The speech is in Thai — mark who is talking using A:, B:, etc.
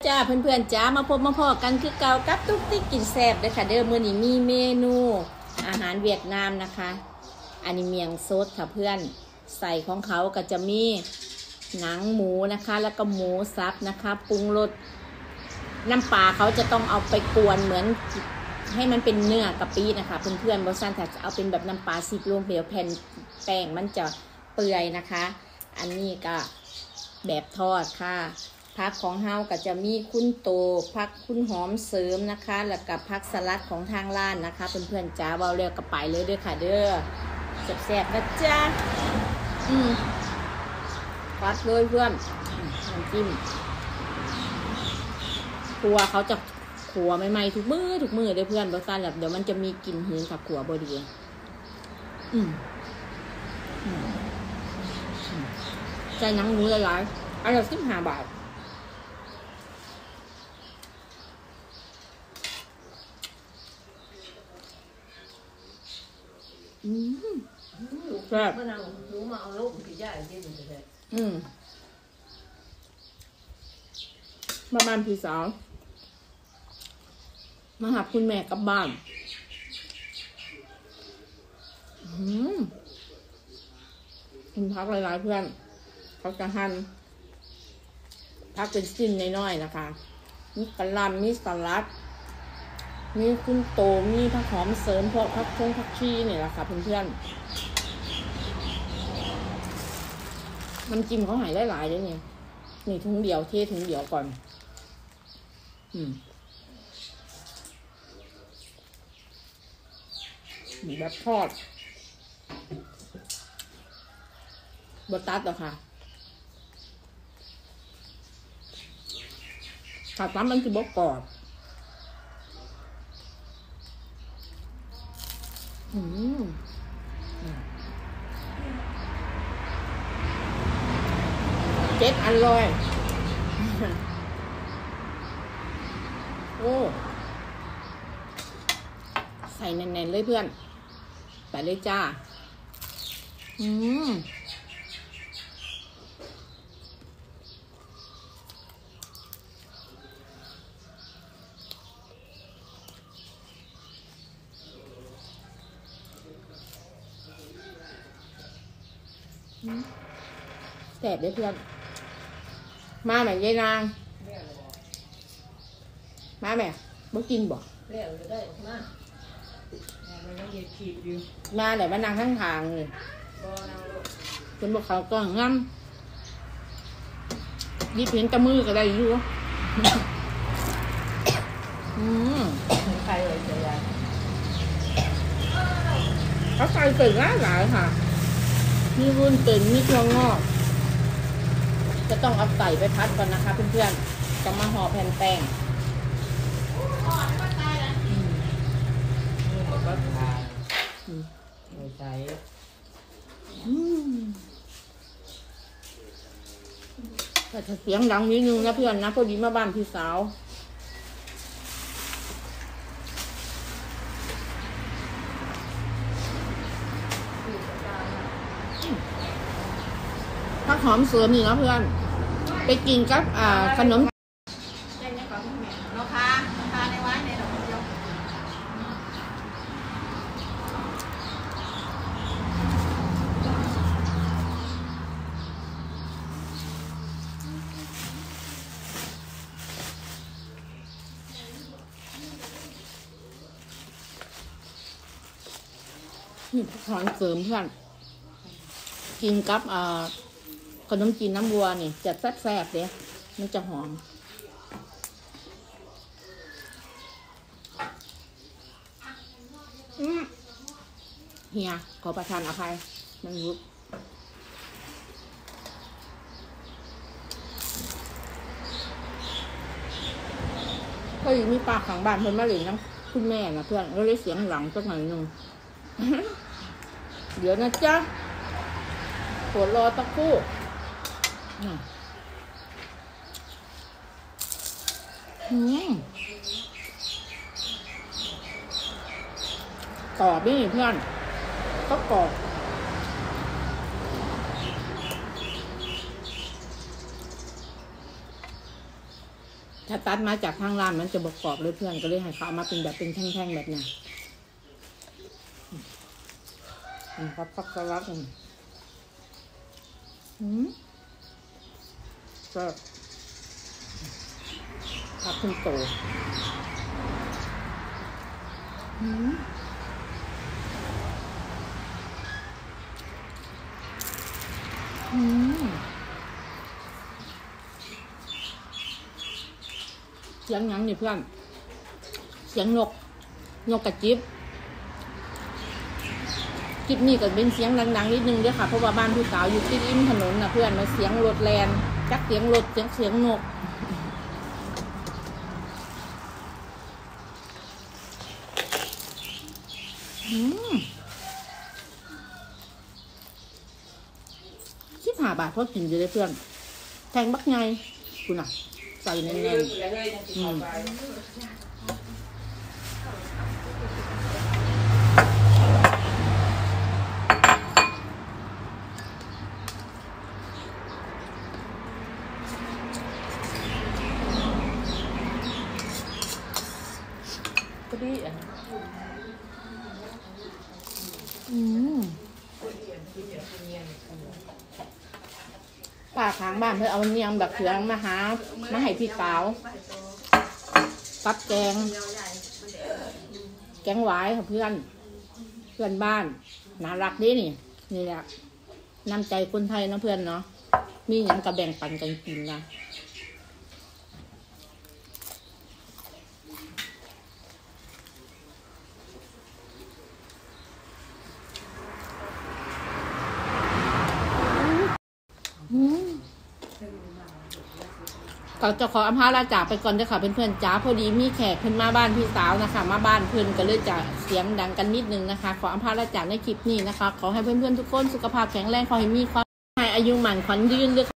A: จ้าเพื่อนๆจ้ามาพบมาพอกันคือเก่ากับตุ๊กติ๊กกินแซ่บเลยค่ะเด้อมื้อนี้มีเมนูอาหารเวียดนามนะคะอันนี้เมียงซดค่ะเพื่อนใส่ของเขาก็จะมีหนังหมูนะคะแล้วก็หมูสับนะคะปรุงรสน้ำปลาเขาจะต้องเอาไปกวนเหมือนให้มันเป็นเนื้อกะปินะคะเพื่อนๆบอสันถ้าจะเอาเป็นแบบน้ำปลาซีกลงเปลวแผ่นแป้งมันจะเปื่อยนะคะอันนี้ก็แบบทอดค่ะผักของเฮาก็จะมีคุณโตผักคุณหอมเสริมนะคะแล้วกับผักสลัดของทางร้านนะคะเพื่อนๆจ้าเบาเรียวกับไปเลยเด้อค่ะเด้อแซ่บๆนะจ้าวัดเลยเพื่อนน้ำจิ้มครัวเขาจะขัวใหม่ๆทุกมือเด้อเพื่อนบอสันแบบเดี๋ยวมันจะมีกลิ่นหืนค่ะขัวบดีใจหนังหมูหลายๆอันละ15 บาทครับมานั่งรู้มาเอาลูกพี่ย่าเย็นเลยมาบ้านพี่สาวมาหาคุณแม่กลับบ้านกินพักหลายๆเพื่อนเขาจะหั่นพักเป็นชิ้นน้อยๆนะคะมีกะหล่ำมีสลัดมีคุณโตมีผักหอมเสริมพวกผักชีเนี่ยแหละค่ะเพื่อนๆน้ำจิ้มเขาหายหลายๆเลยเนี่ยนี่ถุงเดียวเทถุงเดียวก่อนแบบทอดบดตัดหรอค่ะถ้าตั้มมันคือบกกรอบเจ็ดอร่อยโอ้ใส่แน่นๆเลยเพื่อนใส่เลยจ้าแสบได้เพื่อนมาแม่ยายนางมาแม่บ่กินบ่แล้วจะได้มามันยังยืดขีดอยู่มาไหนมานั่งข้างทางเลยเป็นบอกเขาก็งั้นยิบเห็นตะมือก็ได้อยู่ใครเลยจะยังเขาใส่เก่งหลายค่ะมีวุ้นเส้นมีถั่วงอกจะต้องเอาใส่ไปพัดก่อนนะคะเพื่อนๆจะมาห่อแผ่นแป้งใส่แต่เสียงดังนิดนึงนะเพื่อนนะพอดีมาบ้านพี่สาวผักหอมเสริมนี่นะเพื่อนไปกินกับขนมราคาในวัดในดอกเดียวนี่ผักหอมเสริมเพื่อนกินกับขนมจีนน้ำวัวนี่จะแซ่บๆเลยมันจะหอมเฮียขอประทานอภัยมันรุดก็อยู่มีปากขังบ้านเพื่อนมาหลินน้ำคุณแม่นะเพื่อนก็เลยเสียงหลังสักหน่อยนึงเดี๋ยวนะจ๊ะปวดรอตะกู้กรอบนี่เพื่อนก็กรอบถ้าตัดมาจากทางร้านมันจะบกรอบเลยเพื่อนก็เลยให้เขาเอามาเป็นแบบเป็นแท่งๆแบบนี้ครับฟักสลัดก็ผักขึ้นโตเสียงยังนี่เพื่อนเสียงนกกระจิบคลิปนี้ก็เป็นเสียงดังๆนิดนึงด้วยค่ะเพราะว่าบ้านพี่สาวอยู่ติดริมถนนนะเพื่อนมาเสียงรถแลนจักเสียงรถเสียงนก15 บาทพอกินอยู่เลยเพื่อนแทงบักไงคุณอ่ะใส่แน่นก็ดีอ่ะป้าข้างบ้านเพื่อเอาเนียงแบบเขืองมาให้พี่สาวกับแกงหวายค่ะเพื่อนบ้านน่ารักดินี่แหละน้ำใจคนไทยนะเพื่อนเนาะมีอย่างกระแบ่งปันกันกินนะก็จะขออำลาจากไปก่อนด้วยค่ะเพื่อนๆจ้าพอดีมีแขกเพิ่นมาบ้านพี่สาวนะคะมาบ้านเพิ่นก็เลยจะเสียงดังกันนิดนึงนะคะขออำลาจากในคลิปนี้นะคะขอให้เพื่อนๆทุกคนสุขภาพแข็งแรงขอให้มีความอายุหมั่นขวัญยืนด้วย